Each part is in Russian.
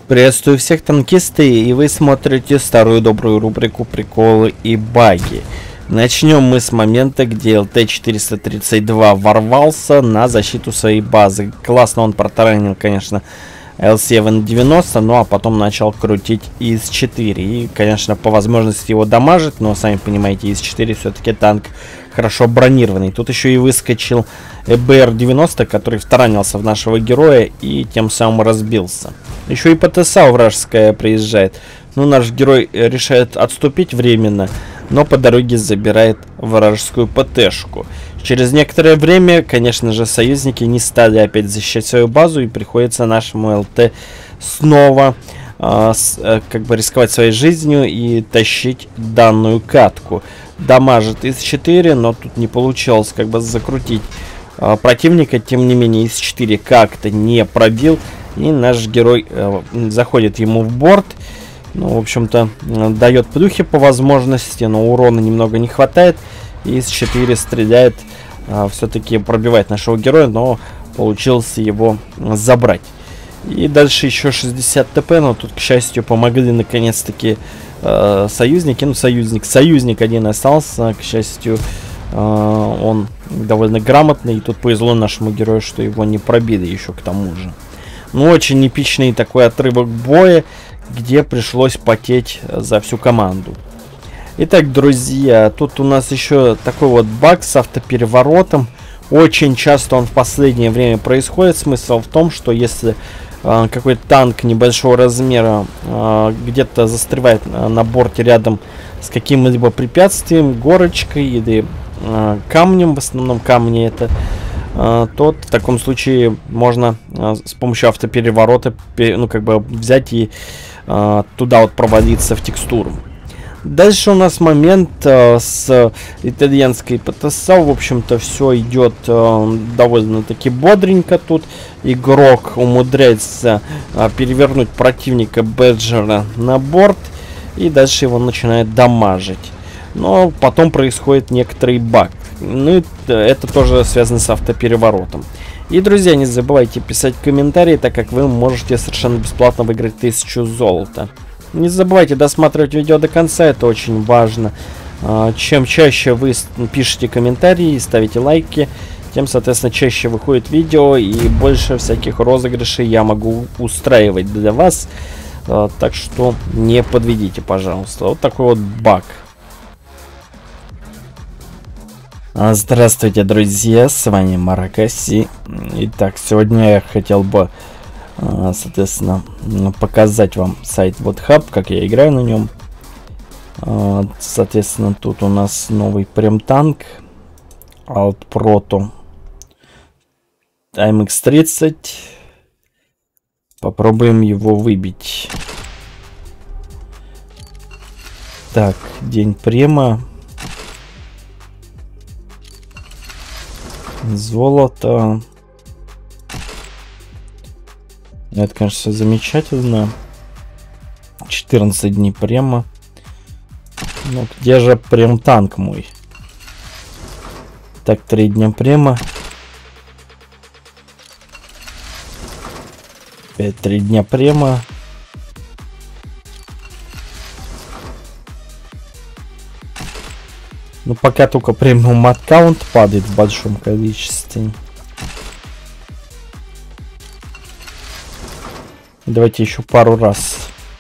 Приветствую всех, танкисты, и вы смотрите старую добрую рубрику «Приколы и баги». Начнем мы с момента, где ЛТ-432 ворвался на защиту своей базы. Классно он протаранил, конечно, L790, ну а потом начал крутить ИС-4. И, конечно, по возможности его дамажит, но, сами понимаете, ИС-4 все-таки танк хорошо бронированный. Тут еще и выскочил БР-90, который втаранился в нашего героя и тем самым разбился. Еще и ПТСА вражеская приезжает. Ну, наш герой решает отступить временно, но по дороге забирает вражескую ПТшку. Через некоторое время, конечно же, союзники не стали опять защищать свою базу, и приходится нашему ЛТ снова как бы рисковать своей жизнью и тащить данную катку. Дамажит ИС-4, но тут не получилось как бы закрутить противника. Тем не менее, ИС-4 как-то не пробил, и наш герой заходит ему в борт. Ну, в общем-то, дает плюхи по возможности, но урона немного не хватает. ИС-4 стреляет, все-таки пробивает нашего героя, но получилось его забрать. И дальше еще 60 ТП, но тут, к счастью, помогли наконец-таки союзники. Ну, союзник один остался, к счастью, он довольно грамотный. И тут повезло нашему герою, что его не пробили еще к тому же. Ну, очень эпичный такой отрывок боя, где пришлось потеть за всю команду. Итак, друзья, тут у нас еще такой вот баг с автопереворотом. Очень часто он в последнее время происходит. Смысл в том, что если какой-то танк небольшого размера где-то застревает на борте рядом с каким-либо препятствием, горочкой или камнем, в основном камни это, то в таком случае можно с помощью автопереворота, ну, как бы взять и туда вот провалиться в текстуру. Дальше у нас момент с итальянской ПТСА. В общем-то, все идет довольно-таки бодренько тут. Игрок умудряется перевернуть противника Бэджера на борт, и дальше его начинает дамажить. Но потом происходит некоторый баг. Ну, это тоже связано с автопереворотом. И, друзья, не забывайте писать комментарии, так как вы можете совершенно бесплатно выиграть 1000 золота. Не забывайте досматривать видео до конца, это очень важно. Чем чаще вы пишете комментарии и ставите лайки, тем, соответственно, чаще выходит видео и больше всяких розыгрышей я могу устраивать для вас. Так что не подведите, пожалуйста. Вот такой вот баг. Здравствуйте, друзья, с вами Маракаси. Итак, сегодня я хотел бы, соответственно, показать вам сайт WhatHub, как я играю на нем. Соответственно, тут у нас новый прем-танк Alt Proto MX-30. Попробуем его выбить. Так, день према. Золото. Это, конечно, все замечательно. 14 дней према. Ну, где же прем-танк мой? Так, 3 дня према. Опять 3 дня према. Ну, пока только премиум аккаунт падает в большом количестве. Давайте еще пару раз.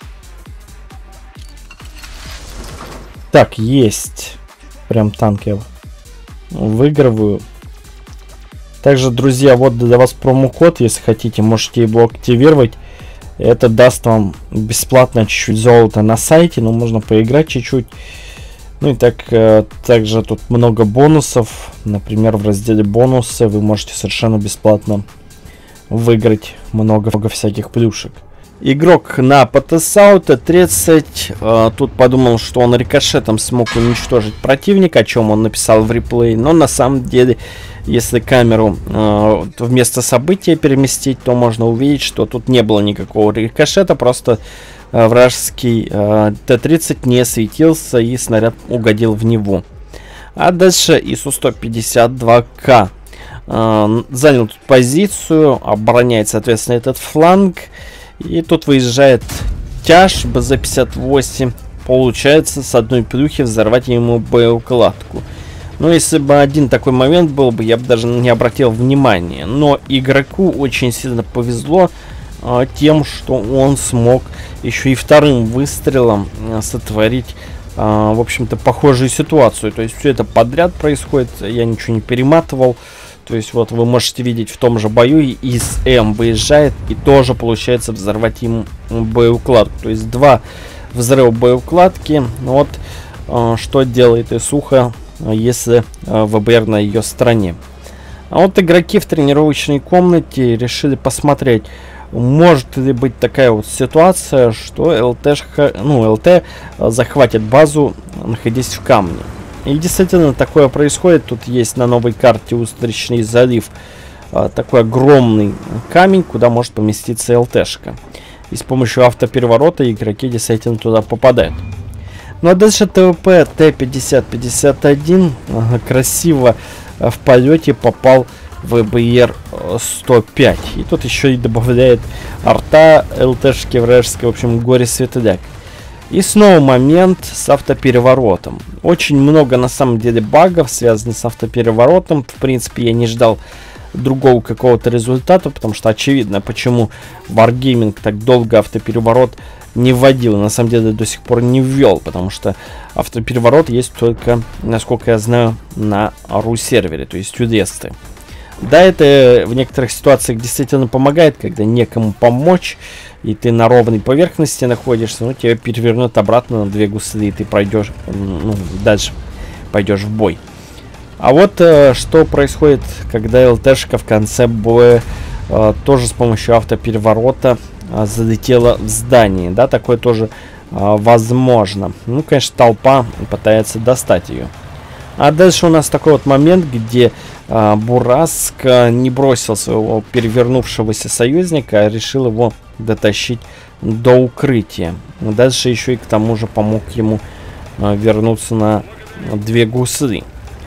Так, есть. Прям танк я выигрываю. Также, друзья, вот для вас промокод. Если хотите, можете его активировать. Это даст вам бесплатно чуть-чуть золота на сайте. Но можно поиграть чуть-чуть. Ну и также тут много бонусов. Например, в разделе бонусы вы можете совершенно бесплатно выиграть много всяких плюшек. Игрок на ПТСА Т-30 тут подумал, что он рикошетом смог уничтожить противника, о чем он написал в реплее. Но на самом деле, если камеру вместо события переместить, то можно увидеть, что тут не было никакого рикошета. Просто вражеский Т-30 не светился, и снаряд угодил в него. А дальше ИСУ-152К занял тут позицию, обороняет, соответственно, этот фланг. И тут выезжает тяж БЗ-58. Получается с одной плюхи взорвать ему боеукладку. Но если бы один такой момент был бы, я бы даже не обратил внимания. Но игроку очень сильно повезло тем, что он смог еще и вторым выстрелом сотворить, в общем-то, похожую ситуацию. То есть все это подряд происходит, я ничего не перематывал. То есть вот вы можете видеть в том же бою, и ИС-М выезжает и тоже получается взорвать ему боеукладку. То есть два взрыва боеукладки. Вот что делает ИСуха, если ВБР на ее стороне. А вот игроки в тренировочной комнате решили посмотреть, может ли быть такая вот ситуация, что ЛТ захватит базу, находясь в камне. И действительно такое происходит. Тут есть на новой карте Устричный залив такой огромный камень, куда может поместиться ЛТшка. И с помощью автопереворота игроки действительно туда попадают. Ну а дальше ТВП Т-5051 красиво в полете попал в ВБР-105. И тут еще и добавляет арта ЛТшки вражеской, в общем, горе-светляк. И снова момент с автопереворотом. Очень много на самом деле багов, связанных с автопереворотом. В принципе, я не ждал другого какого-то результата, потому что очевидно, почему Wargaming так долго автопереворот не вводил. На самом деле до сих пор не ввел, потому что автопереворот есть только, насколько я знаю, на RU-сервере, то есть у Десты. Да, это в некоторых ситуациях действительно помогает, когда некому помочь, и ты на ровной поверхности находишься, но тебя перевернут обратно на две гусли, и ты пройдешь, дальше пойдешь в бой. А вот что происходит, когда ЛТшка в конце боя тоже с помощью автопереворота залетела в здание. Да, такое тоже возможно. Ну, конечно, толпа пытается достать ее. А дальше у нас такой вот момент, где Бураск не бросил своего перевернувшегося союзника, а решил его дотащить до укрытия. Дальше еще и к тому же помог ему вернуться на две гусли.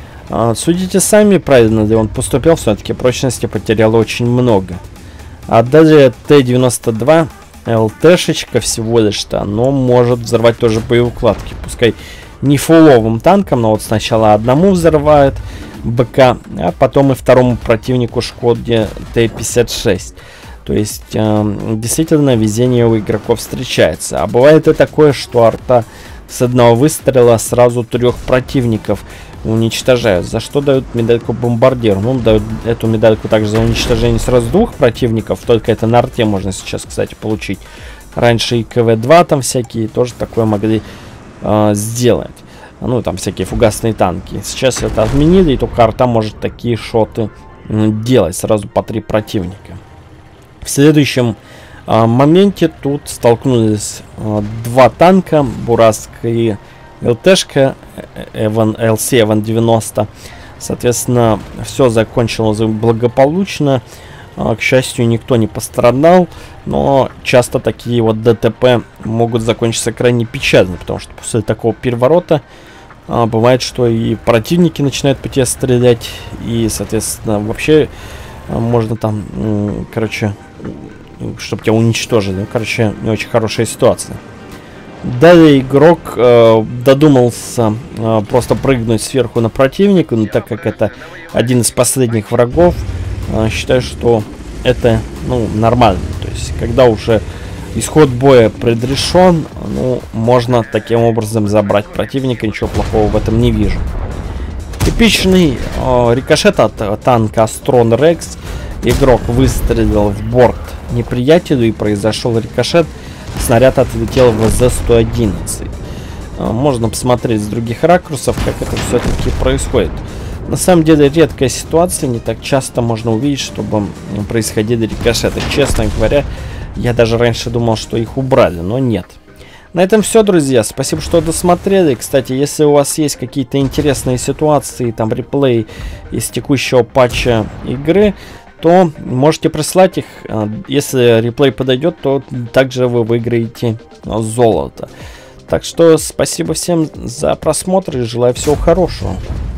Судите сами, правильно ли он поступил, все-таки прочности потерял очень много. А далее Т-92 ЛТшечка всего лишь-то, но может взорвать тоже боеукладки. Пускай не фуловым танком, но вот сначала одному взрывает БК, а потом и второму противнику Шкоде Т-56. То есть действительно везение у игроков встречается. А бывает и такое, что арта с одного выстрела сразу 3 противников уничтожают. За что дают медальку бомбардир? Ну, дают эту медальку также за уничтожение сразу 2 противников. Только это на арте можно сейчас, кстати, получить. Раньше и КВ-2 там всякие тоже такое могли сделать. Ну, там всякие фугасные танки. Сейчас это отменили, и только арта может такие шоты делать. Сразу по 3 противника. В следующем моменте тут столкнулись 2 танка. Бураск и ЛТшка. ЛС Эван-90. Соответственно, все закончилось благополучно. К счастью, никто не пострадал, но часто такие вот ДТП могут закончиться крайне печально, потому что после такого переворота бывает, что и противники начинают по тебе стрелять, и, соответственно, вообще можно там, короче, чтобы тебя уничтожили. Ну, короче, не очень хорошая ситуация. Далее игрок додумался просто прыгнуть сверху на противника, но так как это один из последних врагов, считаю, что это, ну, нормально. То есть, когда уже исход боя предрешен, ну, можно таким образом забрать противника, ничего плохого в этом не вижу. Типичный рикошет от танка Астрон Рекс. Игрок выстрелил в борт неприятелю и произошел рикошет. Снаряд отлетел в ЗЗ-111. Можно посмотреть с других ракурсов, как это все-таки происходит. На самом деле редкая ситуация, не так часто можно увидеть, чтобы происходили рикошеты. Честно говоря, я даже раньше думал, что их убрали, но нет. На этом все, друзья. Спасибо, что досмотрели. Кстати, если у вас есть какие-то интересные ситуации, там реплей из текущего патча игры, то можете прислать их. Если реплей подойдет, то также вы выиграете золото. Так что спасибо всем за просмотр и желаю всего хорошего.